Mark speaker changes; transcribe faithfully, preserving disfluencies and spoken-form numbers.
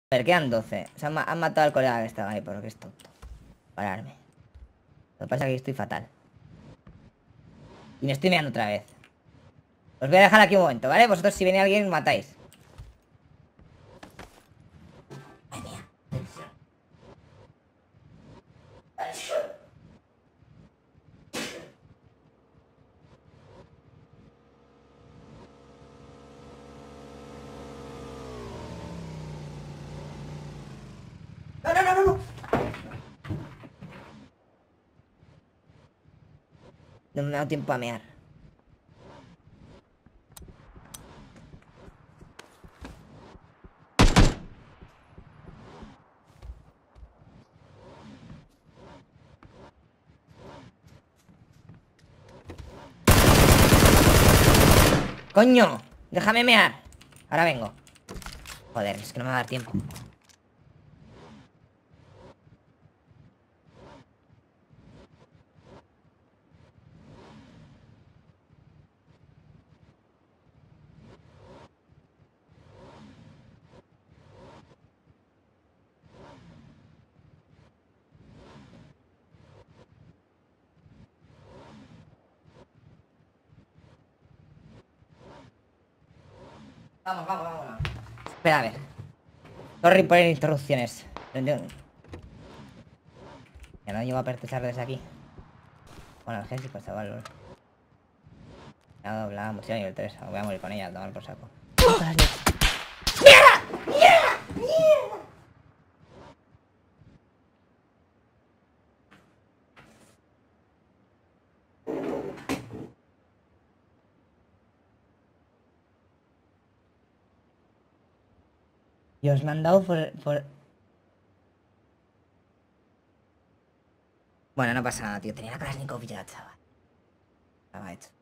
Speaker 1: A ver, quedan doce. O sea, han, han matado al colega que estaba ahí, porque es tonto. Pararme. Lo que pasa es que estoy fatal. Y me estoy mirando otra vez. Os voy a dejar aquí un momento, ¿vale? Vosotros si viene alguien, matáis. Ay, mía. No, no, no, no, no. No me ha dado tiempo a mear. ¡Coño! ¡Déjame mear! Ahora vengo. Joder, es que no me va a dar tiempo. Vamos, vamos, vamos. Espera, a ver. Sorry por interrupciones. Ya no llevo a pertechar desde aquí. Bueno, el Gensi, pues chaval. Me ha doblado mucho nivel tres. Voy a morir con ella, a tomar por saco. ¡Mierda! ¡Mierda! ¡Mierda! Dios, me han dado por, por... Bueno, no pasa nada, tío. Tenía la Kalashnikov ya, chaval. Estaba hecho.